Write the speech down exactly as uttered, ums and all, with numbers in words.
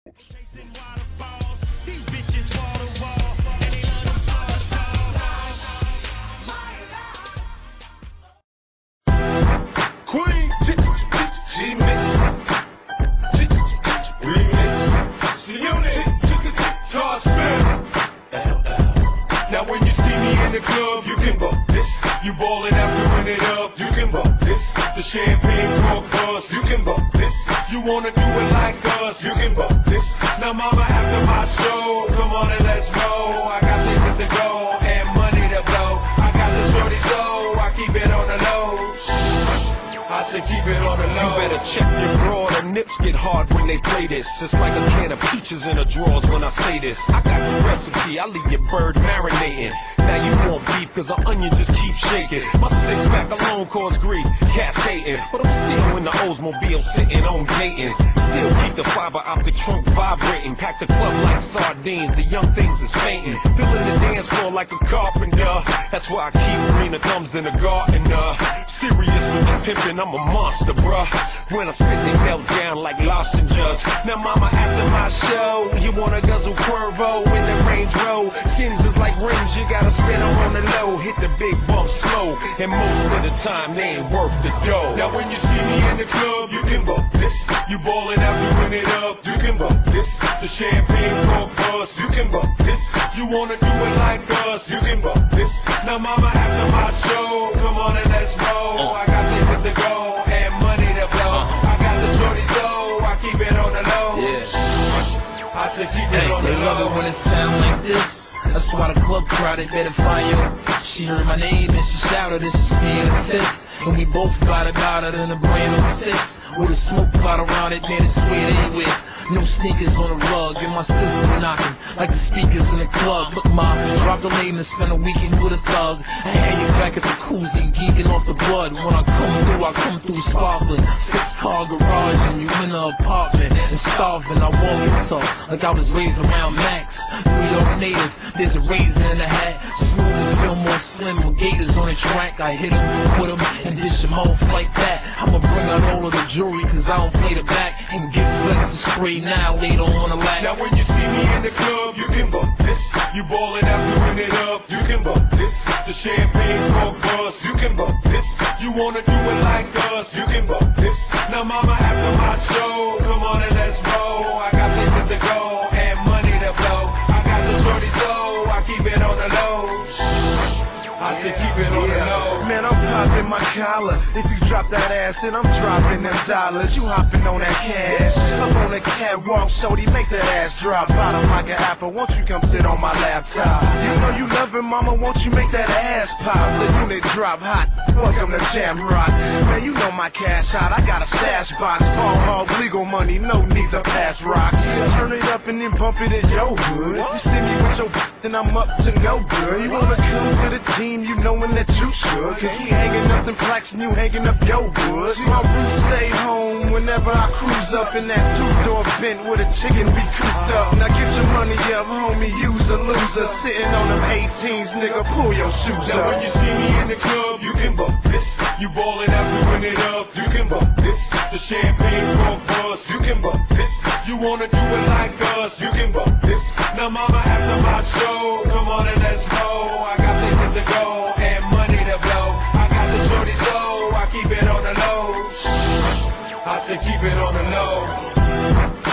Chasing waterfalls, these bitches wall to wall, and they love them sauce balls. Queen, G-Mix, Remix, Slione, Todd Smith. Now when you see me in the club, you can bump this. You ballin' out, doing it up, you can bump this. The champagne cork buzz, you can bump this. You wanna do it like us, you can bump this. Now mama, after my show, come on and let's roll. I got places to go and money to blow. I got the shorty, so I keep it on the low. I said keep it on the low. You better check your broad, her nips get hard when they play this. It's like a can of peaches in her drawers when I say this. I got the recipe, I leave your bird marinating. Now you want beef, cause the onion just keeps shaking. My six pack alone cause grief, cats hating. But I'm still in the Oldsmobile sitting on Dayton's. Still keep the fiber optic trunk vibrating. Pack the club like sardines, the young things is fainting. Filling the dance floor like a carpenter. That's why I keep greener thumbs than a gardener. Serious with the pimpin', I'm a monster, bruh. When I spit, they melt down like lozenges. Now mama, after my show, you wanna guzzle Cuervo in the Range Road. Skins is like rims, you gotta spin them on the low. Hit the big bump slow, and most of the time they ain't worth the dough. Now when you see me in the club, you can bump this. You ballin' out, doing it up, you can bump this. The champagne cork buzz, you can bump this. You wanna do it like us, you can bump this. Now mama, after my show, come on and let's roll. I got places to go and money to blow. I got the shorty, so I keep it on the low. Yeah. I said keep it hey, on the they low. love it when it sound like this. That's why the club crowd, they better find you. She heard my name and she shouted, this is me in the fifth. And we both got about it in a brand new six. With a smoke cloud around it, man, it's sweet anyway. No sneakers on the rug, and my system knocking like the speakers in the club. Look, ma, drop the lane and spend a weekend with a thug. I had you back at the koozie, geeking off the blood. When I come through, I come through sparkling. Six car garage, and you in the apartment. And starving, I walk and talk like I was raised around Max. New York native, there's a razor in the hat. Smooth as Fillmore Slim with gators on the track. I hit him, put him, and dish him off like that. I'ma bring out all of the jewelry, cause I don't play the back. And get flex to spray now, later on the lap. Now when you see me in the club, you can bump this. You ballin' out, doing it up, you can bump this. The champagne cork buzz, you can bump this. You wanna do it like us, you can bump this. Now mama, after my show, come on and let's roll. I got places to go and money to blow. I got the shorty, so I keep it on the low. I said keep it on the low. Man, I'm popping my collar. If you drop that ass, then I'm dropping them dollars. You hopping on that cash. I'm on the catwalk, shorty, make that ass drop. Bottom like an apple, won't you come sit on my laptop? You know you love it, mama, won't you make that ass pop? The unit drop hot, welcome to Jamrock. Man, you know my cash hot, I got a stash box. All hog legal money, no need to pass rocks. Turn it up and then bump it in your hood. You see me with your and I'm up to no good. You wanna come to the team, you knowin' that you should. Cause we hanging up them plaques and you hanging up your wood. My roots stay home whenever I cruise up in that two-door Bent with a chicken be cooped up. Now get your money up, homie, use a loser. Sitting on them eighteens, nigga, pull your shoes now up. When you see me in the club, you can bump this. You ballin' out, doing it up, you can bump this. The champagne cork buzz, you can bump this. You wanna do it like us, you can bump this. Now mama, after my show, come on and let's roll. I got places to go and money to blow. I got the shorty, so I keep it on the low. I said keep it on the low.